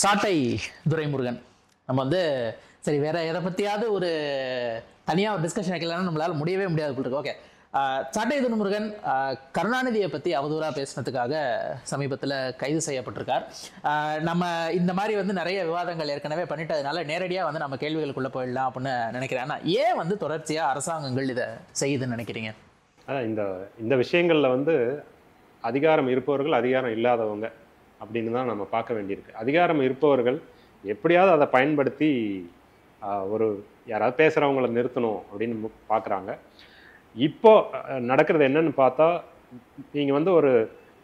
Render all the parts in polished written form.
சாட்டை துரைமுருகன் நம்ம வந்து சரி வேற எதை பற்றியாவது ஒரு தனியாக ஒரு டிஸ்கஷன் வைக்கலன்னா நம்மளால் முடியவே முடியாது போல் இருக்கு. ஓகே, சாட்டை துரைமுருகன் கருணாநிதியை பற்றி அவதூறாக பேசினதுக்காக சமீபத்தில் கைது செய்யப்பட்டிருக்கார். நம்ம இந்த மாதிரி வந்து நிறைய விவாதங்கள் ஏற்கனவே பண்ணிட்டதுனால நேரடியாக வந்து நம்ம கேள்விகளுக்குள்ளே போயிடலாம் அப்படின்னு நினைக்கிறேன். ஆனால் ஏன் வந்து தொடர்ச்சியாக அரசாங்கங்கள் இதை செய்யுதுன்னு நினைக்கிறீங்க? அதான் இந்த விஷயங்களில் வந்து அதிகாரம் இருப்பவர்கள் அதிகாரம் இல்லாதவங்க அப்படின்னு தான் நம்ம பார்க்க வேண்டியிருக்கு. அதிகாரம் இருப்பவர்கள் எப்படியாவது அதை பயன்படுத்தி ஒரு யாராவது பேசுகிறவங்கள நிறுத்தணும் அப்படின்னு பார்க்குறாங்க. இப்போ நடக்கிறது என்னன்னு பார்த்தா, நீங்கள் வந்து ஒரு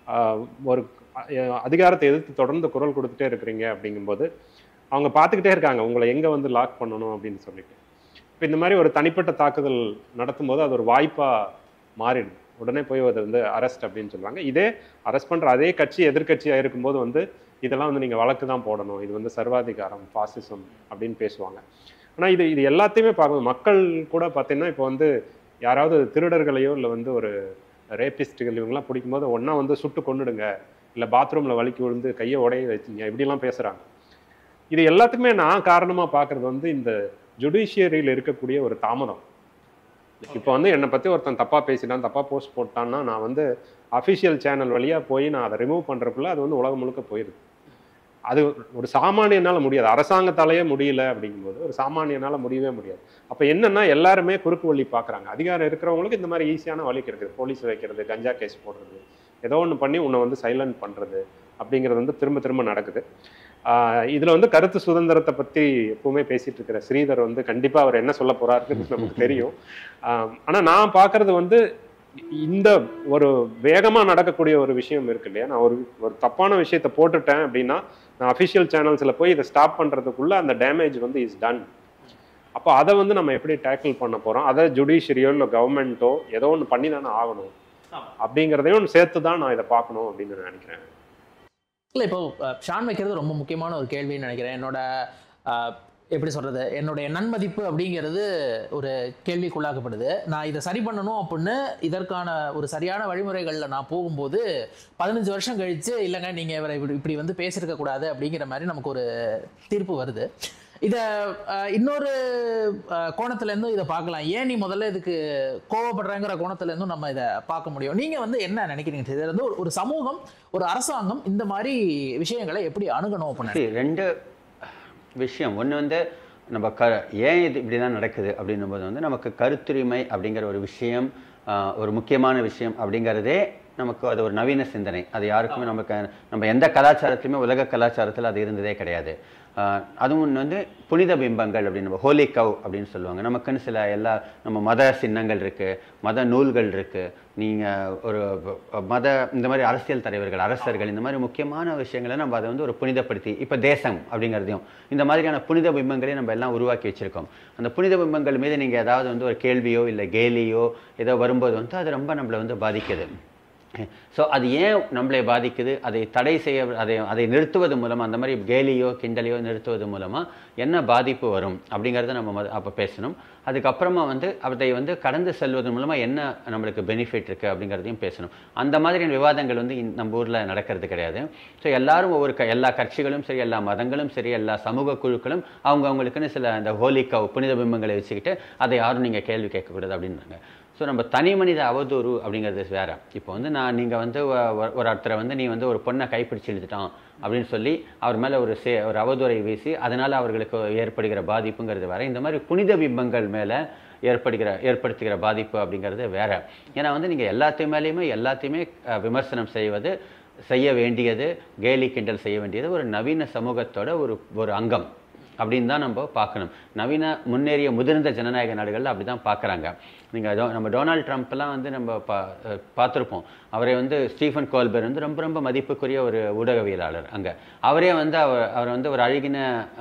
ஒரு அதிகாரத்தை எதிர்த்து தொடர்ந்து குரல் கொடுத்துட்டே இருக்கிறீங்க அப்படிங்கும்போது அவங்க பார்த்துக்கிட்டே இருக்காங்க உங்களை எங்கே வந்து லாக் பண்ணணும் அப்படின்னு சொல்லிட்டு. இப்போ இந்த மாதிரி ஒரு தனிப்பட்ட தாக்குதல் நடத்தும் போது அது ஒரு வாய்ப்பாக மாறிடுது. உடனே போய் அதை வந்து அரெஸ்ட் அப்படின்னு சொல்லுவாங்க. இதே அரெஸ்ட் பண்ணுற அதே கட்சி எதிர்கட்சியாக இருக்கும்போது வந்து இதெல்லாம் வந்து நீங்கள் வழக்கு தான் போடணும், இது வந்து சர்வாதிகாரம் ஃபாசிசம் அப்படின்னு பேசுவாங்க. ஆனால் இது எல்லாத்தையுமே பார்க்கணும். மக்கள் கூட பார்த்தீங்கன்னா இப்போ வந்து யாராவது திருடர்களையோ இல்லை வந்து ஒரு ரேபிஸ்ட்டுகள் இவங்கெல்லாம் பிடிக்கும்போது ஒன்றா வந்து சுட்டு கொண்டுடுங்க, இல்லை பாத்ரூமில் வலிக்கி விழுந்து கையை உடைய வச்சிங்க, இப்படிலாம் பேசுகிறாங்க. இது எல்லாத்துக்குமே நான் காரணமாக பார்க்குறது வந்து இந்த ஜுடிஷியரியில் இருக்கக்கூடிய ஒரு தாமதம். இப்போ வந்து என்னை பற்றி ஒருத்தன் தப்பாக பேசிட்டான், தப்பாக போஸ்ட் போட்டான்னா நான் வந்து அஃபிஷியல் சேனல் வழியாக போய் நான் அதை ரிமூவ் பண்ணுறக்குள்ள அது வந்து உலகம் முழுக்க போயிடுது. அது ஒரு சாமானியனால் முடியாது, அரசாங்கத்தாலேயே முடியல அப்படிங்கும்போது ஒரு சாமானியனால் முடியவே முடியாது. அப்போ என்னென்னா எல்லாருமே குறுக்கு வழி பார்க்குறாங்க. அதிகாரம் இருக்கிறவங்களுக்கு இந்த மாதிரி ஈஸியான வழி கிடைக்குது. போலீஸ் வைக்கிறது, கஞ்சா கேஸ் போடுறது, ஏதோ ஒன்று பண்ணி உன்னை வந்து சைலண்ட் பண்ணுறது அப்படிங்கிறது வந்து திரும்ப திரும்ப நடக்குது. இதில் வந்து கருத்து சுதந்திரத்தை பற்றி எப்பவுமே பேசிகிட்டு இருக்கிற ஸ்ரீதர் வந்து கண்டிப்பாக அவர் என்ன சொல்ல போகிறாருன்னு நமக்கு தெரியும். ஆனால் நான் பார்க்குறது வந்து இந்த ஒரு வேகமாக நடக்கக்கூடிய ஒரு விஷயம் இருக்கு இல்லையா. நான் ஒரு தப்பான விஷயத்தை போட்டுட்டேன் அப்படின்னா நான் அஃபிஷியல் சேனல்ஸில் போய் இதை ஸ்டாப் பண்ணுறதுக்குள்ளே அந்த டேமேஜ் வந்து இஸ் டன். அப்போ அதை வந்து நம்ம எப்படி டேக்கிள் பண்ண போகிறோம், அதை ஜுடிஷியரியோ இல்லை கவர்மெண்ட்டோ ஏதோ ஒன்று பண்ணி தானே ஆகணும் அப்படிங்கிறதையும் சேர்த்து தான் நான் இதை பார்க்கணும் அப்படின்னு நான் நினைக்கிறேன். இல்லை, இப்போ ஷான் வைக்கிறது ரொம்ப முக்கியமான ஒரு கேள்வின்னு நினைக்கிறேன். என்னோட எப்படி சொல்கிறது, என்னுடைய நன்மதிப்பு அப்படிங்கிறது ஒரு கேள்விக்குள்ளாக்கப்படுது. நான் இதை சரி பண்ணணும் அப்படின்னு இதற்கான ஒரு சரியான வழிமுறைகளில் நான் போகும்போது 15 வருஷம் கழித்து இல்லைங்க நீங்கள் இவரை இப்படி வந்து பேசியிருக்கக்கூடாது அப்படிங்கிற மாதிரி நமக்கு ஒரு தீர்ப்பு வருது. இதை இன்னொரு கோணத்துலேருந்தும் இதை பார்க்கலாம். ஏன் நீ முதல்ல இதுக்கு கோவப்படுறங்கிற கோணத்துலேருந்தும் நம்ம இதை பார்க்க முடியும். நீங்கள் வந்து என்ன நினைக்கிறீங்க? இதில் வந்து ஒரு சமூகம், ஒரு அரசாங்கம் இந்த மாதிரி விஷயங்களை எப்படி அணுகணும் அப்படின்னு? ரெண்டு விஷயம். ஒன்று வந்து நம்ம ஏன் இது இப்படி தான் நடக்குது அப்படின்னும் போது வந்து நமக்கு கருத்துரிமை அப்படிங்கிற ஒரு விஷயம், ஒரு முக்கியமான விஷயம் அப்படிங்கிறதே நமக்கு அது ஒரு நவீன சிந்தனை. அது யாருக்குமே நம்ம எந்த கலாச்சாரத்துலையுமே உலக கலாச்சாரத்தில் அது இருந்ததே கிடையாது. அதுவும் வந்து புனித பிம்பங்கள் அப்படின்னு ஹோலி கவ் அப்படின்னு சொல்லுவாங்க. நமக்குன்னு சில நம்ம மத சின்னங்கள் இருக்குது, மத நூல்கள் இருக்குது. நீங்கள் ஒரு இந்த மாதிரி அரசியல் தலைவர்கள், அரசர்கள், இந்த மாதிரி முக்கியமான விஷயங்களை நம்ம அதை வந்து ஒரு புனிதப்படுத்தி, இப்போ தேசம் அப்படிங்கிறதையும் இந்த மாதிரியான புனித பிம்பங்களையும் நம்ம எல்லாம் உருவாக்கி வச்சுருக்கோம். அந்த புனித பிம்பங்கள் மீது நீங்கள் ஏதாவது வந்து ஒரு கேள்வியோ இல்லை கேலியோ ஏதோ வரும்போது வந்து அது ரொம்ப நம்மளை வந்து பாதிக்குது. ஸோ அது ஏன் நம்மளை பாதிக்குது, அதை தடை செய்ய, அதை நிறுத்துவது மூலமாக, அந்த மாதிரி கேலியோ கிண்டலையோ நிறுத்துவது மூலமாக என்ன பாதிப்பு வரும் அப்படிங்கிறத நம்ம அப்போ பேசணும். அதுக்கப்புறமா வந்து அதை வந்து கடந்து செல்வதன் மூலமாக என்ன நம்மளுக்கு பெனிஃபிட் இருக்குது அப்படிங்கிறதையும் பேசணும். அந்த மாதிரியான விவாதங்கள் வந்து நம்ம ஊரில் நடக்கிறது கிடையாது. ஸோ எல்லாரும் எல்லா கட்சிகளும் சரி, எல்லா மதங்களும் சரி, எல்லா சமூக குழுக்களும் அவங்களுக்குன்னு சில இந்த ஹோலி கவ் புனித பிம்பங்களை வச்சுக்கிட்டு அதை யாரும் நீங்கள் கேள்வி கேட்கக்கூடாது அப்படின்றாங்க. ஸோ நம்ம தனி மனித அவதூறு அப்படிங்கிறது வேறு. இப்போ வந்து நீங்கள் வந்து ஒரு ஒருத்தரை வந்து நீ வந்து ஒரு பொண்ணை கைப்பிடிச்சு இழுத்துட்டான் அப்படின்னு சொல்லி அவர் மேலே ஒரு அவதூறை வீசி அதனால் அவர்களுக்கு ஏற்படுகிற பாதிப்புங்கிறது வேறு. இந்த மாதிரி புனித பிம்பங்கள் மேலே ஏற்படுத்துகிற பாதிப்பு அப்படிங்கிறது வேறு. ஏன்னா வந்து நீங்கள் எல்லாத்தையுமே விமர்சனம் செய்ய வேண்டியது, கேலி கிண்டல் செய்ய வேண்டியது ஒரு நவீன சமூகத்தோட ஒரு அங்கம் அப்படின்னு தான் நம்ம பார்க்கணும். நவீன முன்னேறிய முதிர்ந்த ஜனநாயக நாடுகளில் அப்படி தான் பார்க்குறாங்க. நம்ம டொனால்ட் ட்ரம்ப்லாம் வந்து நம்ம பார்த்துருப்போம். அவரை வந்து ஸ்டீஃபன் கோல்பர் வந்து ரொம்ப ரொம்ப மதிப்புக்குரிய ஒரு ஊடகவியலாளர். அங்கே அவரே வந்து அவர் வந்து ஒரு அழகின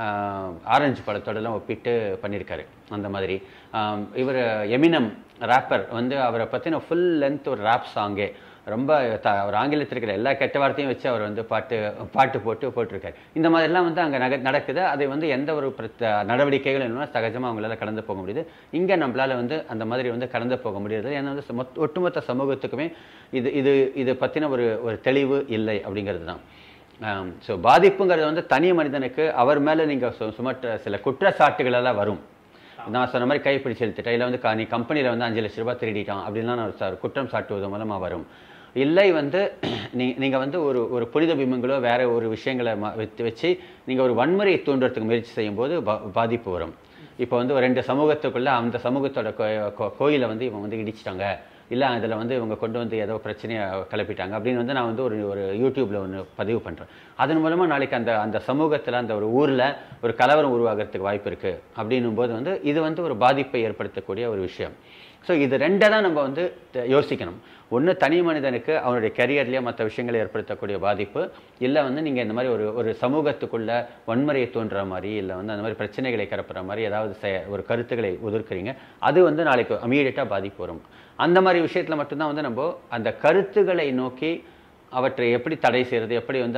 ஆரஞ்சு பழத்தோடலாம் ஒப்பிட்டு பண்ணியிருக்காரு. அந்த மாதிரி இவர் எமினம் ராப்பர் வந்து அவரை பற்றின ஃபுல் லென்த் ஒரு ராப் சாங்கே ரொம்ப ஒரு ஆங்கிலத்தில் இருக்கிற எல்லா கெட்ட வார்த்தையும் வச்சு அவர் வந்து பாட்டு போட்டிருக்காரு. இந்த மாதிரிலாம் வந்து அங்கே நடக்குது. அதை வந்து எந்த ஒரு நடவடிக்கைகள் இல்லைன்னா சகஜமாக அவங்களால கடந்து போக முடியுது. இங்கே நம்மளால் வந்து அந்த மாதிரி வந்து கடந்து போக முடியாது. ஏன்னா வந்து ஒட்டுமொத்த சமூகத்துக்குமே இது பற்றின ஒரு தெளிவு இல்லை அப்படிங்கிறது தான். ஸோ பாதிப்புங்கிறது வந்து தனி மனிதனுக்கு அவர் மேலே நீங்கள் சுமற்ற சில குற்றச்சாட்டுகளெல்லாம் வரும். நான் சொன்ன மாதிரி கைப்பிடிச்சு எழுத்துட்டேன், இல்லை வந்து நீ கம்பெனியில் வந்து 5 லட்ச ரூபாய் திருடிட்டான் அப்படின்லாம் நான் குற்றம் சாட்டுவது மூலமாக வரும். இல்லை வந்து நீங்கள் வந்து ஒரு புனித பிம்பங்களோ வேற ஒரு விஷயங்களை வச்சு நீங்கள் ஒரு வன்முறையை தூண்டுறதுக்கு முயற்சி செய்யும்போது பாதிப்பு வரும். இப்போ வந்து ஒரு 2 சமூகத்துக்குள்ளே அந்த சமூகத்தோட கோயிலை வந்து இவங்க வந்து இடிச்சிட்டாங்க, இல்லை அதில் வந்து இவங்க கொண்டு வந்து ஏதோ பிரச்சனையை கிளப்பிட்டாங்க அப்படின்னு வந்து நான் வந்து ஒரு யூடியூப்பில் ஒன்று பதிவு பண்ணுறேன். அதன் மூலமாக நாளைக்கு அந்த சமூகத்தில் அந்த ஒரு ஊரில் ஒரு கலவரம் உருவாகிறதுக்கு வாய்ப்பு இருக்குது அப்படின்னும் போது வந்து இது வந்து ஒரு பாதிப்பை ஏற்படுத்தக்கூடிய ஒரு விஷயம். ஸோ இது 2 தான் நம்ம வந்து யோசிக்கணும். ஒன்று தனி மனிதனுக்கு அவனுடைய கரியர்லேயே மற்ற விஷயங்களை ஏற்படுத்தக்கூடிய பாதிப்பு, இல்லை வந்து நீங்கள் இந்த மாதிரி ஒரு சமூகத்துக்குள்ள வன்முறையை தோன்ற மாதிரி, இல்லை வந்து அந்த மாதிரி பிரச்சனைகளை கிளப்புற மாதிரி ஏதாவது ஒரு கருத்துக்களை உதிர்க்கிறீங்க, அது வந்து நாளைக்கு இமீடியட்டாக பாதிப்பு வரும். அந்த மாதிரி விஷயத்தில் மட்டும்தான் வந்து நம்ம அந்த கருத்துக்களை நோக்கி அவற்றை எப்படி தடை செய்கிறது, எப்படி வந்து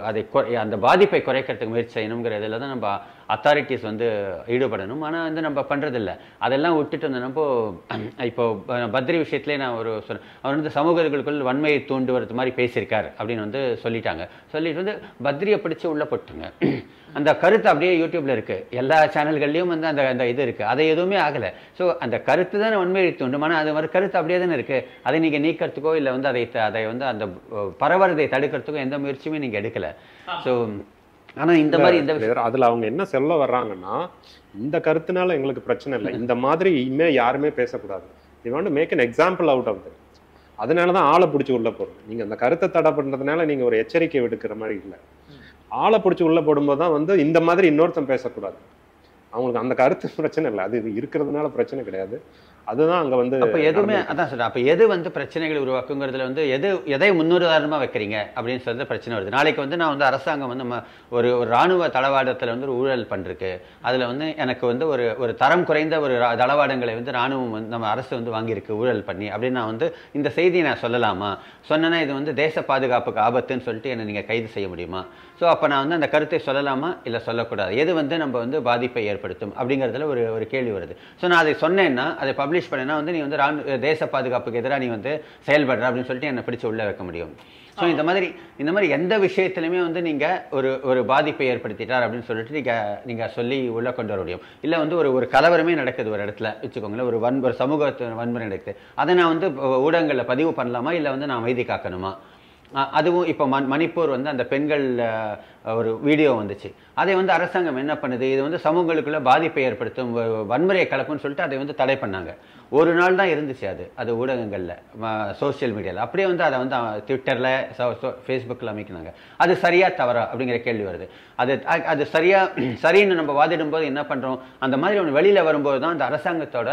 அந்த பாதிப்பை குறைக்கிறதுக்கு முயற்சி செய்யணுங்கிறதுல தான் நம்ம அத்தாரிட்டிஸ் வந்து ஈடுபடணும். ஆனால் வந்து நம்ம பண்ணுறதில்ல. அதெல்லாம் விட்டுட்டு வந்து நம்ம இப்போ பத்ரி விஷயத்துலேயே நான் சொன்னேன், அவர் வந்து சமூகங்களுக்குள் வன்மையை தூண்டுவது மாதிரி பேசியிருக்கார் அப்படின்னு வந்து சொல்லிட்டு வந்து பத்ரியை பிடிச்சி உள்ளே போட்டுங்க. அந்த கருத்து அப்படியே யூடியூப்ல இருக்கு, எல்லா சேனல்கள்லையும் வந்து அந்த இது இருக்கு, அதை எதுவுமே ஆகலை. ஸோ அந்த கருத்து தானே வன்மையை தூண்டும், ஆனால் அது மாதிரி கருத்து அப்படியே தானே இருக்கு. அதை நீங்கள் நீக்கிறதுக்கோ இல்லை வந்து அதை வந்து அந்த பரவறதை தடுக்கிறதுக்கோ எந்த முயற்சியுமே நீங்கள் எடுக்கலை. ஸோ ஆனால் இந்த மாதிரி அதில் அவங்க என்ன சொல்ல வர்றாங்கன்னா, இந்த கருத்துனால எங்களுக்கு பிரச்சனை இல்லை, இந்த மாதிரி இனிமேல் யாருமே பேசக்கூடாது, you want to make an example out of that. அதனால தான் ஆளை பிடிச்சி உள்ள போடுறோம். நீங்கள் அந்த கருத்தை தடை பண்ணுறதுனால நீங்கள் ஒரு எச்சரிக்கை விடுக்கிற மாதிரி இல்லை. ஆளை பிடிச்சி உள்ள போடும்போது தான் வந்து இந்த மாதிரி இன்னொருத்தன் பேசக்கூடாது. அவங்களுக்கு அந்த கருத்து பிரச்சனை இல்லை, அது இருக்கிறதுனால பிரச்சனை கிடையாது. அதுதான் அங்கே வந்து அப்போ எதுவுமே அதான் சொல்கிறேன். அப்போ எது வந்து பிரச்சனைகளை உருவாக்குங்கிறதுல வந்து எதை முன்னுதாரணமாக வைக்கிறீங்க அப்படின்னு சொல்லிட்டு பிரச்சனை வருது. நாளைக்கு வந்து நான் வந்து அரசாங்கம் வந்து ஒரு இராணுவ தளவாடத்தில் வந்து ஒரு ஊழல் பண்ணிருக்கு, அதில் வந்து எனக்கு வந்து ஒரு தரம் குறைந்த ஒரு தளவாடங்களை வந்து இராணுவம் வந்து நம்ம அரசு வந்து வாங்கியிருக்கு ஊழல் பண்ணி அப்படின்னு நான் வந்து இந்த செய்தியை நான் சொல்லலாமா? சொன்னேன்னா இது வந்து தேச பாதுகாப்புக்கு ஆபத்துன்னு சொல்லிட்டு என்னை நீங்கள் கைது செய்ய முடியுமா? ஸோ அப்போ நான் வந்து அந்த கருத்தை சொல்லலாமா இல்லை சொல்லக்கூடாது? எது வந்து நம்ம வந்து பாதிப்பை ஏற்படுத்தும் அப்படிங்கிறதுல ஒரு கேள்வி வருது. ஸோ நான் அதை சொன்னேன்னா, அதை பப்ளிஷ் பண்ணேன்னா வந்து நீ வந்து தேச பாதுகாப்புக்கு எதிராக நீ வந்து செயல்படுற அப்படின்னு சொல்லிட்டு என்னை பிடிச்சி உள்ளே வைக்க முடியும். ஸோ இந்த மாதிரி எந்த விஷயத்துலையுமே வந்து நீங்கள் ஒரு பாதிப்பை ஏற்படுத்திட்டார் அப்படின்னு சொல்லிட்டு நீங்கள் சொல்லி உள்ளே கொண்டு வர முடியும். இல்லை வந்து ஒரு கலவரமே நடக்குது ஒரு இடத்துல வச்சுக்கோங்களேன், ஒரு சமூக வன்முறை நடக்குது, அதை நான் வந்து ஊடகங்களில் பதிவு பண்ணலாமா இல்லை வந்து நான் அமைதி காக்கணுமா? அதுவும் இப்போ மணிப்பூர் வந்து அந்த பெண்கள் ஒரு வீடியோ வந்துச்சு, அதை வந்து அரசாங்கம் என்ன பண்ணுது, இது வந்து சமூகங்களுக்குள்ள பாதிப்பை ஏற்படுத்தும் வன்முறையை கலப்புன்னு சொல்லிட்டு அதை வந்து தடை பண்ணாங்க. ஒரு நாள் தான் இருந்துச்சு அது ஊடகங்களில் சோசியல் மீடியாவில். அப்படியே வந்து அதை வந்து ட்விட்டரில் ஃபேஸ்புக்கில் அமைக்கினாங்க. அது சரியா தவறா அப்படிங்கிற கேள்வி வருது. அது சரின்னு நம்ம வாதிடும் போது என்ன பண்ணுறோம், அந்த மாதிரி ஒன்று வெளியில் வரும்போது தான் அந்த அரசாங்கத்தோட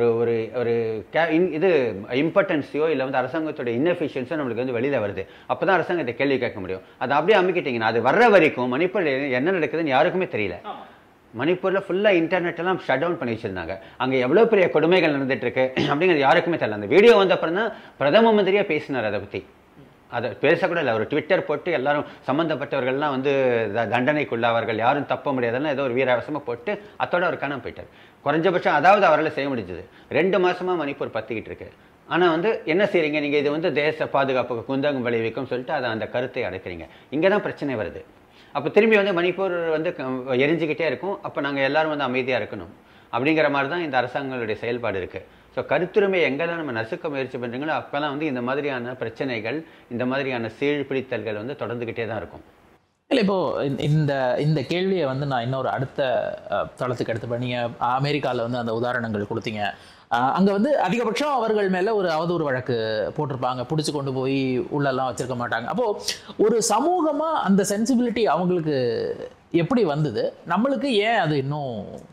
ஒரு இது இம்பார்ட்டன்ஸையோ இல்லை வந்து அரசாங்கத்தோட இன்எஃபிஷியன்ஸோ நம்மளுக்கு வந்து வெளியில் வருது. அப்போ தான் அரசாங்கத்தை கேள்வி கேட்க முடியும். அதை அப்படியே அமைக்கிட்டீங்கன்னா அது வர்ற வரைக்கும் மணிப்பூரில் என்ன நடக்குதுன்னு யாருக்குமே தெரியல. மணிப்பூரில் ஃபுல்லாக இன்டர்நெட் எல்லாம் ஷட் டவுன் பண்ணி வச்சிருந்தாங்க. அங்கே எவ்வளோ பெரிய கொடுமைகள் நடந்துட்டு இருக்கு அப்படிங்கிறது யாருக்குமே தெரியல. அந்த வீடியோ வந்த அப்புறம் தான் பிரதம மந்திரியா பேசினார் அதை பற்றி. அதை பேசக்கூட இல்லை, ஒரு ட்விட்டர் போட்டு எல்லாரும் சம்மந்தப்பட்டவர்கள்லாம் வந்து தண்டனைக்குள்ளாவார்கள், யாரும் தப்ப முடியாதுன்னு ஏதோ ஒரு வீராவசமாக போட்டு அத்தோட அவர் காணாம போயிட்டார். குறைஞ்சபட்சம் அதாவது அவரால் செய்ய முடிஞ்சது. 2 மாசமா மணிப்பூர் பற்றிக்கிட்டு இருக்கு. ஆனால் வந்து என்ன செய்றீங்க நீங்கள், இது வந்து தேச பாதுகாப்புக்கு குந்தகம் விளைவிக்கும் சொல்லிட்டு அதை அந்த கருத்தை அடைக்கிறீங்க. இங்கே தான் பிரச்சனை வருது. அப்போ திரும்பி வந்து மணிப்பூர் வந்து எரிஞ்சுக்கிட்டே இருக்கும். அப்போ நாங்கள் எல்லாரும் வந்து அமைதியாக இருக்கணும் அப்படிங்கிற மாதிரி தான் இந்த அரசாங்கங்களுடைய செயல்பாடு இருக்குது. ஸோ கருத்துரிமை எங்கெல்லாம் நம்ம நசுக்க முயற்சி பண்ணுறீங்களோ அப்போல்லாம் வந்து இந்த மாதிரியான பிரச்சனைகள், இந்த மாதிரியான சீழ்பிடித்தல்கள் வந்து தொடர்ந்துக்கிட்டே தான் இருக்கும். இல்லை, இப்போது இந்த கேள்வியை வந்து நான் இன்னொரு அடுத்த தளத்துக்கு எடுத்துப்பேன். நீங்கள் அமெரிக்காவில் வந்து அந்த உதாரணங்கள் கொடுத்தீங்க. அங்கே வந்து அதிகபட்சம் அவர்கள் மேலே ஒரு அவதூறு வழக்கு போட்டிருப்பாங்க, பிடிச்சி கொண்டு போய் உள்ளெல்லாம் வச்சிருக்க மாட்டாங்க. அப்போது ஒரு சமூகமாக அந்த சென்சிபிலிட்டி அவங்களுக்கு எப்படி வந்தது, நம்மளுக்கு ஏன் அது இன்னும்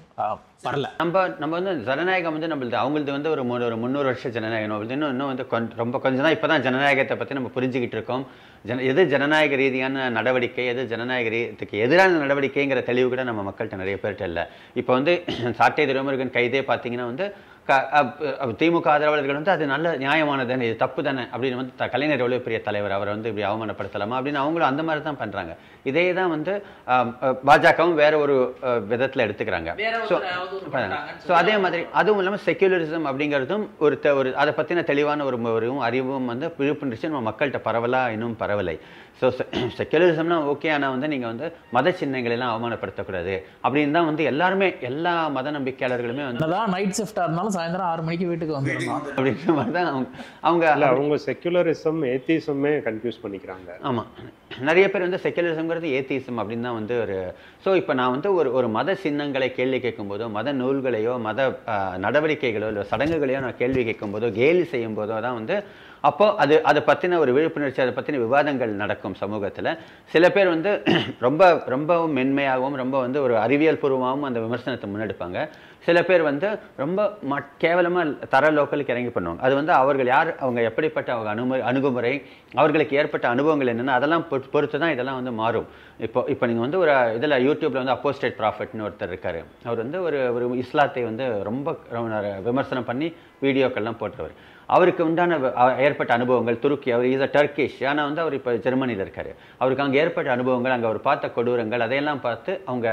வரல? நம்ம வந்து ஜனநாயகம் வந்து நம்மளுது அவங்களது வந்து ஒரு 300 வருஷ ஜனநாயகம். இன்னும் வந்து ரொம்ப கொஞ்சம் தான் இப்போ தான் ஜனநாயகத்தை பற்றி நம்ம புரிஞ்சுக்கிட்டு இருக்கோம். எது ஜனநாயக ரீதியான நடவடிக்கை, எது ஜனநாயகத்துக்கு எதிரான நடவடிக்கைங்கிற தெளிவு கூட நம்ம மக்கள்கிட்ட நிறைய பேர்கிட்ட இல்லை. இப்போ வந்து சாட்டை துரைமுருகன் கைதே பார்த்தீங்கன்னா வந்து திமுக ஆதரவாளர்கள் வந்து அது நல்ல நியாயமானது, இது தப்பு தானே அப்படின்னு வந்து கலைஞர் எவ்வளோ பெரிய தலைவர், அவரை வந்து இப்படி அவமானப்படுத்தலாமா அப்படின்னு அவங்களும் அந்த மாதிரி தான் பண்றாங்க. இதே தான் வந்து பாஜகவும் வேற ஒரு விதத்துல எடுத்துக்கிறாங்க. ஸோ அதே மாதிரி அதுவும் இல்லாமல் செக்யூலரிசம் அப்படிங்கிறதும் ஒரு அதை பத்தின தெளிவான ஒரு அறிவும் வந்து விழிப்புணர்ச்சி நம்ம மக்கள்கிட்ட பரவலா இன்னும் பரவலை. ஸோ செக்யூலரிசம்னா ஓகே, ஆனால் வந்து நீங்கள் வந்து மத சின்னங்களெல்லாம் அவமானப்படுத்தக்கூடாது அப்படின்னு தான் வந்து எல்லாருமே, எல்லா மத நம்பிக்கையாளர்களுமே வந்து நைட் ஷிஃப்டாக இருந்தாலும் சாயந்தரம் 6 மணிக்கு வீட்டுக்கு வந்துடணும் அப்படின்ற மாதிரி தான் அவங்க செக்யூலரிசம் ஏத்திசமே கன்ஃபியூஸ் பண்ணிக்கிறாங்க. ஆமாம், நிறைய பேர் வந்து செக்யூலரிசம்ங்கிறது ஏத்திசம் அப்படின்னு தான் வந்து ஒரு இப்போ நான் வந்து ஒரு மத சின்னங்களை கேள்வி கேட்கும்போதோ, மத நூல்களையோ, மத நடவடிக்கைகளோ இல்லை சடங்குகளையோ நான் கேள்வி கேட்கும்போதோ, கேலி செய்யும் போதோ தான் வந்து அப்போ அதை பற்றின ஒரு விழிப்புணர்ச்சி, அதை பற்றின விவாதங்கள் நடக்கும் சமூகத்தில். சில பேர் வந்து ரொம்பவும் மென்மையாகவும் ரொம்ப வந்து ஒரு அறிவியல் பூர்வமாகவும் அந்த விமர்சனத்தை முன்னெடுப்பாங்க. சில பேர் வந்து ரொம்ப கேவலமாக தர லோக்கலுக்கு இறங்கி பண்ணுவாங்க. அது வந்து அவர்கள் யார், அவங்க எப்படிப்பட்ட அவங்க அணுகுமுறை, அவர்களுக்கு ஏற்பட்ட அனுபவங்கள் என்னென்னா அதெல்லாம் பொறுத்து தான் இதெல்லாம் வந்து மாறும். இப்போ நீங்கள் வந்து ஒரு இதில் யூடியூப்பில் வந்து அப்போஸ்டேட் ப்ராஃபிட்னு ஒருத்தர் இருக்கார். அவர் வந்து ஒரு இஸ்லாத்தை வந்து ரொம்ப விமர்சனம் பண்ணி வீடியோக்கள்லாம் போட்டுருவார். அவருக்கு உண்டான ஏற்பட்ட அனுபவங்கள், துருக்கி, அவர் இஸ் அ டர்க்கிஷ், ஆனால் வந்து அவர் இப்போ ஜெர்மனியில் இருக்கார். அவருக்கு அங்கே ஏற்பட்ட அனுபவங்கள், அங்கே அவர் பார்த்த கொடூரங்கள், அதையெல்லாம் பார்த்து அவங்க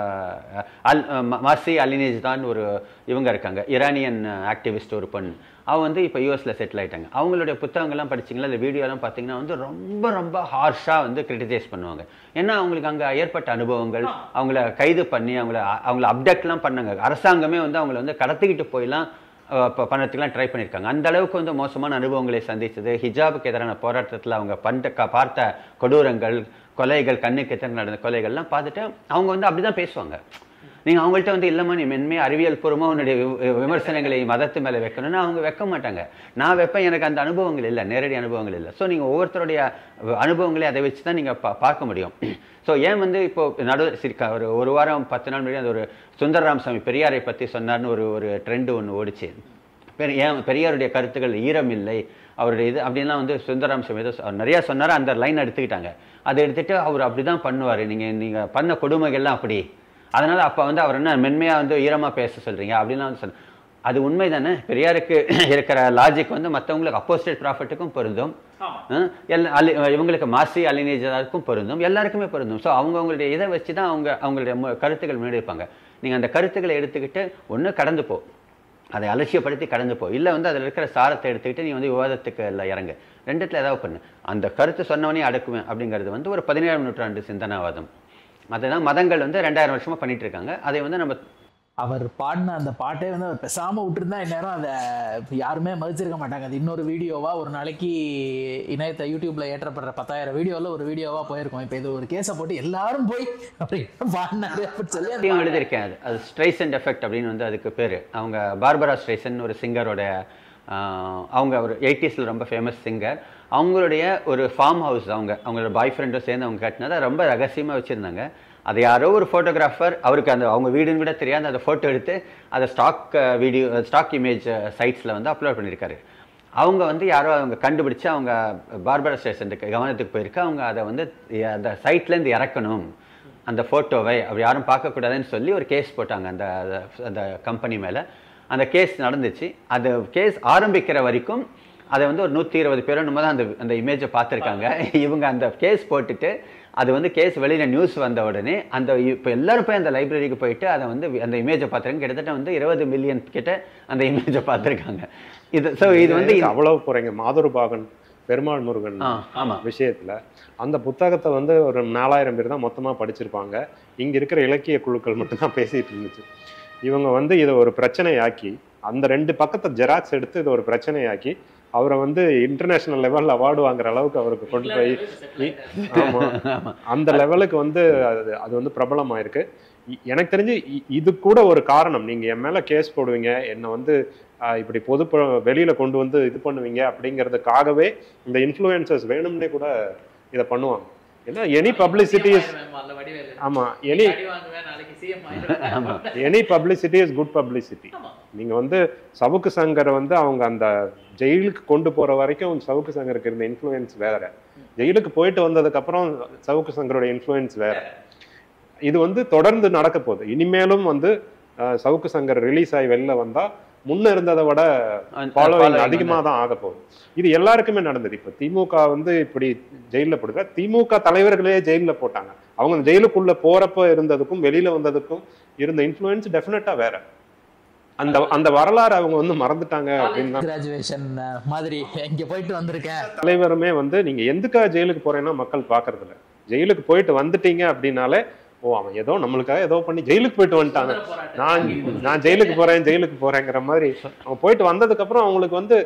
மாசி அலினேஜ் தான் இவங்க இருக்காங்க, ஈரானியன் ஆக்டிவிஸ்ட் ஒரு பொண்ணு. அவங்க வந்து இப்போ யூஎஸில் செட்டில் ஆகிட்டாங்க. அவங்களுடைய புத்தகங்கள்லாம் படிச்சிங்களா, இந்த வீடியோலாம் பார்த்தீங்கன்னா வந்து ரொம்ப ஹார்ஷாக வந்து கிரிட்டிசைஸ் பண்ணுவாங்க. ஏன்னா அவங்களுக்கு அங்கே ஏற்பட்ட அனுபவங்கள், அவங்கள கைது பண்ணி அவங்கள அப்டக்ட்லாம் பண்ணாங்க. அரசாங்கமே வந்து அவங்கள வந்து கடத்திக்கிட்டு போயெல்லாம் பண்ணுறதுக்கெலாம் ட்ரை பண்ணியிருக்காங்க. அந்த அளவுக்கு வந்து மோசமான அனுபவங்களை சந்தித்தது. ஹிஜாபுக்கு எதிரான போராட்டத்தில் அவங்க பார்த்த கொடூரங்கள், கொலைகள், கண்ணுக்கு எதிராக நடந்த கொலைகள்லாம் பார்த்துட்டு அவங்க வந்து அப்படி தான் பேசுவாங்க. நீங்கள் அவங்கள்ட்ட வந்து இல்லைம்மா நீ மென்மையாக அறிவியல் பூர்வமாக உன்னுடைய விமர்சனங்களை மதத்து மேலே வைக்கணும்னா அவங்க வைக்க மாட்டாங்க. நான் வைப்பேன், எனக்கு அந்த அனுபவங்கள் இல்லை, நேரடி அனுபவங்கள் இல்லை. ஸோ நீங்கள் ஒவ்வொருத்தருடைய அனுபவங்களை அதை வச்சு தான் நீங்கள் பார்க்க முடியும். ஸோ ஏன் வந்து இப்போது ஒரு வாரம் 10 நாள் முன்னாடி அந்த ஒரு சுந்தர ராமசாமி பெரியாரை பற்றி சொன்னார்னு ஒரு ட்ரெண்டு ஒன்று ஓடிச்சு. ஏன் பெரியாருடைய கருத்துக்கள் ஈரம் இல்லை அவருடைய இது அப்படின்லாம் வந்து சுந்தர ராமசாமி ஏதோ நிறையா சொன்னார். அந்த லைன் எடுத்துக்கிட்டாங்க. அதை எடுத்துகிட்டு அவர் அப்படி தான் பண்ணுவார், நீங்கள் பண்ண கொடுமைகள்லாம் அப்படி, அதனால் அப்போ வந்து அவர் என்ன மென்மையாக வந்து ஈரமாக பேச சொல்கிறீங்க அப்படின்லாம் வந்து சொன்ன. அது உண்மை தானே. பெரியாருக்கு இருக்கிற லாஜிக் வந்து மற்றவங்களுக்கு அப்போஸ்டேட் ப்ராஃபிட்டுக்கும் பொருந்தும், இவங்களுக்கு மாசி அலினேஜருக்கும் பொருந்தும், எல்லாருக்குமே பொருந்தும். ஸோ அவங்களுடைய இதை வச்சு தான் அவங்களுடைய கருத்துக்கள் முன்னெடுப்பாங்க. நீங்கள் அந்த கருத்துக்களை எடுத்துக்கிட்டு ஒன்று கடந்து போ, அதை அலட்சியப்படுத்தி கடந்து போ, இல்லை வந்து அதில் இருக்கிற சாரத்தை எடுத்துக்கிட்டு நீ வந்து விவாதத்துக்கு இல்லை இறங்கு, ரெண்டுத்தில் ஏதாவது பண்ணு. அந்த கருத்து சொன்னவனே அடக்குவேன் அப்படிங்கிறது வந்து ஒரு 17ஆம் நூற்றாண்டு சிந்தனாவாதம். அதுதான் மதங்கள் வந்து 2000 வருஷமா பண்ணிட்டு இருக்காங்க. அதை வந்து நம்ம அவர் பாடின அந்த பாட்டே வந்து அவர் பேசாமல் விட்டுருந்தா இந்நேரம் அதை யாருமே மதிச்சிருக்க மாட்டாங்க. அது இன்னொரு வீடியோவாக ஒரு நாளைக்கு இணையத்தை யூடியூப்பில் ஏற்றப்படுற 10,000 வீடியோவில் ஒரு வீடியோவாக போயிருக்கோம். இப்போ இது ஒரு கேஸை போட்டு எல்லாரும் போய் அப்படி பாடினாரு அப்படின்னு சொல்லி எழுதியிருக்கேன். அது ஸ்ட்ரைசன் எஃபெக்ட் அப்படின்னு வந்து அதுக்கு பேர். அவங்க பார்பரா ஸ்ட்ரைசன் ஒரு சிங்கரோட, அவங்க ஒரு 80s ரொம்ப ஃபேமஸ் சிங்கர். அவங்களுடைய ஒரு ஃபார்ம் ஹவுஸ் அவங்களோட பாய் ஃப்ரெண்டும் சேர்ந்து அவங்க கட்டினதை ரொம்ப ரகசியமாக வச்சுருந்தாங்க. அதை யாரோ ஒரு ஃபோட்டோகிராஃபர் அவருக்கு அவங்க வீடுன்னு கூட தெரியாது அந்த ஃபோட்டோ எடுத்து அதை ஸ்டாக் இமேஜ் சைட்ஸில் வந்து அப்லோட் பண்ணியிருக்காரு. அவங்க வந்து யாரோ அவங்க கண்டுபிடிச்சு அவங்க பார்பரா ஸ்ட்ரைசனுக்கு கவனத்துக்கு போயிருக்கு. அவங்க அதை வந்து அந்த சைட்லேருந்து இறக்கணும் அந்த ஃபோட்டோவை, அப்படி யாரும் பார்க்கக்கூடாதுன்னு சொல்லி ஒரு கேஸ் போட்டாங்க அந்த கம்பெனி மேலே. அந்த கேஸ் நடந்துச்சு. அந்த கேஸ் ஆரம்பிக்கிற வரைக்கும் அதை வந்து ஒரு 120 பேரும் நம்ம தான் அந்த இமேஜை பார்த்துருக்காங்க. இவங்க அந்த கேஸ் போட்டுட்டு அது வந்து கேஸ் வெளியில் நியூஸ் வந்த உடனே இப்போ எல்லாரும் போய் அந்த லைப்ரரிக்கு போயிட்டு அதை வந்து அந்த இமேஜை பார்த்துருக்காங்க. கிட்டத்தட்ட வந்து 20 மில்லியன் கிட்ட அந்த இமேஜை பார்த்துருக்காங்க. இது வந்து அவ்வளவு போகிறீங்க மாதுருபாகன் பெருமாள் முருகன் விஷயத்தில் அந்த புத்தகத்தை வந்து ஒரு 4000 பேர் தான் மொத்தமாக படிச்சிருப்பாங்க. இங்கே இருக்கிற இலக்கிய குழுக்கள் மட்டும்தான் பேசிகிட்டு இருந்துச்சு. இவங்க வந்து இதை ஒரு பிரச்சனையாக்கி அந்த 2 பக்கத்தை ஜெராக்ஸ் எடுத்து இதை ஒரு பிரச்சனையாக்கி அவரை வந்து இன்டர்நேஷனல் லெவலில் அவார்டு வாங்குற அளவுக்கு அவருக்கு கொண்டு போய் அந்த லெவலுக்கு வந்து அது வந்து பிரபலமாயிருக்கு. எனக்கு தெரிஞ்சு இது கூட ஒரு காரணம். நீங்கள் என் மேலே கேஸ் போடுவீங்க, என்னை வந்து இப்படி வெளியில கொண்டு வந்து இது பண்ணுவீங்க அப்படிங்கிறதுக்காகவே இந்த இன்ஃப்ளூயன்சர்ஸ் வேணும்னே கூட இதை பண்ணுவாங்க. ஏன்னா any publicity is any publicity is good publicity. நீங்க வந்து சவுக்கு சங்கரை வந்து அவங்க அந்த ஜெயிலுக்கு கொண்டு போற வரைக்கும் சவுக்கு சங்கருக்கு இருந்த இன்ஃப்ளூயன்ஸ் வேற, ஜெயிலுக்கு போயிட்டு வந்ததுக்கு அப்புறம் சவுக்கு சங்கரோட இன்ஃப்ளூயன்ஸ் வேற. இது வந்து தொடர்ந்து நடக்க போகுது. இனிமேலும் வந்து சவுக்கு சங்கர் ரிலீஸ் ஆகி வெளில வந்தா முன்ன இருந்ததை விட ஃபாலோவிங் அதிகமாக தான் ஆக போகுது. இது எல்லாருக்குமே நடந்தது. இப்போ திமுக வந்து இப்படி ஜெயிலில் போடுங்க, திமுக தலைவர்களே ஜெயிலில் போட்டாங்க. அவங்க ஜெயிலுக்குள்ள போறப்ப இருந்ததுக்கும் வெளியில வந்ததுக்கும் இருந்த இன்ஃப்ளூயன்ஸ் டெஃபினட்டா வேற. அந்த வரலாறு அவங்க வந்து மறந்துட்டாங்க அப்படின்னா கிராஜுவேஷன் மாதிரி இங்க போயிட்டு வந்திருக்கேன். தலைவருமே வந்து நீங்க எதுக்காக ஜெயிலுக்கு போறேன்னா மக்கள் பாக்குறது இல்லை. ஜெயிலுக்கு போயிட்டு வந்துட்டீங்க அப்படின்னாலே ஓ அவன் ஏதோ நம்மளுக்காக ஏதோ பண்ணி ஜெயிலுக்கு போயிட்டு வந்துட்டாங்க, நான் ஜெயிலுக்கு போறேங்கிற மாதிரி அவங்க போயிட்டு வந்ததுக்கு அப்புறம் அவங்களுக்கு வந்து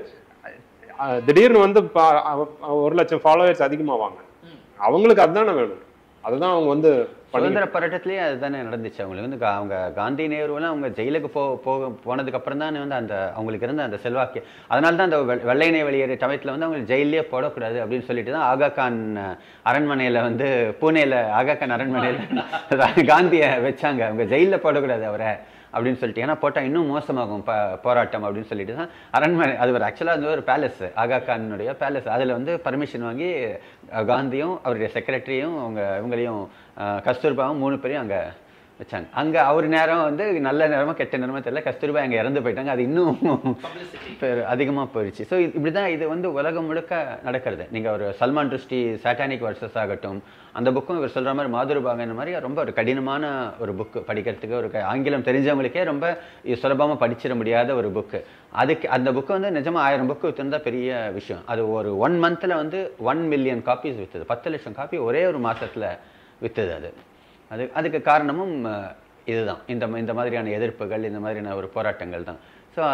திடீர்னு வந்து 1,00,000 ஃபாலோவர்ஸ் அதிகமாவாங்க. அவங்களுக்கு அதுதானே வேணும். அதுதான் அவங்க வந்து சுதந்திர போராட்டத்திலேயே அதுதானே நடந்துச்சு. அவங்களுக்கு வந்து அவங்க காந்தி நேருவெல்லாம் அவங்க ஜெயிலுக்கு போனதுக்கு அப்புறம் தானே வந்து அந்த அவங்களுக்கு இருந்த அந்த செல்வாக்கு. அதனால தான் அந்த வெள்ளையனை வெளியேற சமயத்தில் வந்து அவங்க ஜெயிலே போடக்கூடாது அப்படின்னு சொல்லிட்டு தான் ஆகா கான் அரண்மனையில் வந்து பூனேல ஆகா கான் அரண்மனையில் காந்தியை வச்சாங்க. அவங்க ஜெயிலில் போடக்கூடாது அவரை அப்படின்னு சொல்லிட்டு, ஏன்னா போட்டால் இன்னும் மோசமாகும் போராட்டம் அப்படின்னு சொல்லிட்டு தான் அரண்மனை. அது ஒரு ஆக்சுவலாக அது ஒரு பேலஸ், ஆகா கானுடைய பேலஸ். அதில் வந்து பர்மிஷன் வாங்கி காந்தியும் அவருடைய செக்ரட்டரியும் இவங்களையும் கஸ்தூர்பாவும் 3 பேரையும் அங்கே வச்சாங்க. அங்கே அவர் நேரம் வந்து நல்ல நேரமாக கெட்ட நேரமாக தெரியல, கஸ்தூர்பா அங்கே இறந்து போயிட்டாங்க. அது இன்னும் அதிகமாக போயிடுச்சு. ஸோ இப்படி தான் இது வந்து உலகம் முழுக்க நடக்கிறது. நீங்கள் ஒரு சல்மான் ருஷ்டி சாட்டானிக் வர்சஸ் ஆகட்டும், அந்த புக்கும் இவர் சொல்கிற மாதிரி மாதுருபாகன் மாதிரி ரொம்ப ஒரு கடினமான ஒரு புக்கு படிக்கிறதுக்கு, ஒரு ஆங்கிலம் தெரிஞ்சவங்களுக்கே ரொம்ப சுலபமாக படிச்சிட முடியாத ஒரு புக்கு. அதுக்கு அந்த புக்கு வந்து நிஜமாக 1000 புக்கு விற்றுருந்தா பெரிய விஷயம். அது ஒரு 1 மந்தில் வந்து 1 மில்லியன் காப்பீஸ் விற்றுது. 10 லட்சம் காப்பி ஒரே ஒரு மாதத்தில் விற்றுது. அதுக்கு காரணமும் இதுதான், இந்த மாதிரியான எதிர்ப்புகள், இந்த மாதிரியான ஒரு போராட்டங்கள் தான். ஸோ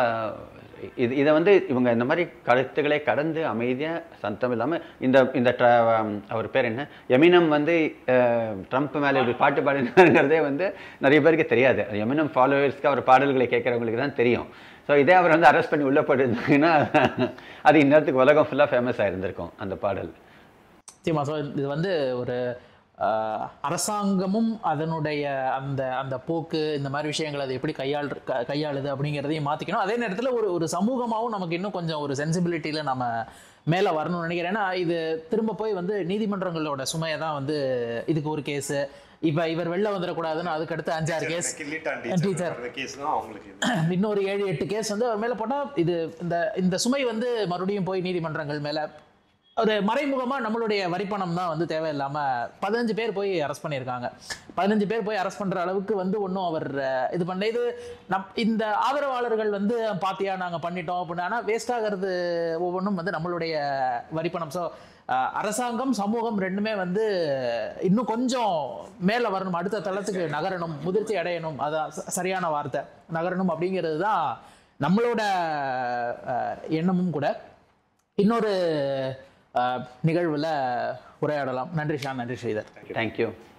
இதை வந்து இவங்க இந்த மாதிரி கருத்துக்களை கடந்து அமைதியாக சத்தம் இல்லாமல் இந்த அவர் பேர் என்ன, எமினம் வந்து ட்ரம்ப் மேலே இப்படி பாட்டு பாடினாருங்கிறதே வந்து நிறைய பேருக்கு தெரியாது. எமினம் ஃபாலோவர்ஸ்க்கு அவர் பாடல்களை கேட்குறவங்களுக்கு தான் தெரியும். ஸோ இதே அவர் வந்து அரெஸ்ட் பண்ணி உள்ளே போட்டுருந்தாங்கன்னா அது இந்நேரத்துக்கு உலகம் ஃபுல்லாக ஃபேமஸ் ஆகிருந்திருக்கும் அந்த பாடல். நிச்சயமா. ஸோ இது வந்து ஒரு அரசாங்கமும் அதனுடைய அந்த போக்கு, இந்த மாதிரி விஷயங்கள் அது எப்படி கையாளுது அப்படிங்கிறதையும் மாற்றிக்கணும். அதே நேரத்தில் ஒரு சமூகமாகவும் நமக்கு இன்னும் கொஞ்சம் ஒரு சென்சிபிலிட்டியில் நம்ம மேலே வரணும்னு நினைக்கிறேன். ஏன்னா இது திரும்ப போய் வந்து நீதிமன்றங்களோட சுமையை தான் வந்து இதுக்கு ஒரு கேஸு, இப்போ இவர் வெளில வந்துடக்கூடாதுன்னு அதுக்கடுத்து 5-6 கேஸ், டீச்சர் இன்னொரு 7-8 கேஸ் வந்து அவர் மேலே போட்டால் இது இந்த சுமை வந்து மறுபடியும் போய் நீதிமன்றங்கள் மேலே ஒரு மறைமுகமாக நம்மளுடைய வரிப்பணம் தான் வந்து தேவையில்லாமல் 15 பேர் போய் அரெஸ்ட் பண்ணியிருக்காங்க. 15 பேர் போய் அரெஸ்ட் பண்ணுற அளவுக்கு வந்து ஒன்றும் அவர் இது பண்ண, இது இந்த ஆதரவாளர்கள் வந்து பார்த்தியா நாங்கள் பண்ணிட்டோம் அப்படின்னு, ஆனால் வேஸ்ட் ஆகிறது ஒவ்வொன்றும் வந்து நம்மளுடைய வரிப்பணம். ஸோ அரசாங்கம் சமூகம் ரெண்டுமே வந்து இன்னும் கொஞ்சம் மேலே வரணும், அடுத்த தளத்துக்கு நகரணும், முதிர்ச்சி அடையணும், அதான் சரியான வார்த்தை, நகரணும் அப்படிங்கிறது தான் நம்மளோட எண்ணமும் கூட. இன்னொரு நிகழ்வில் உரையாடலாம். நன்றி ஷான், நன்றி ஸ்ரீதர். தேங்க்யூ.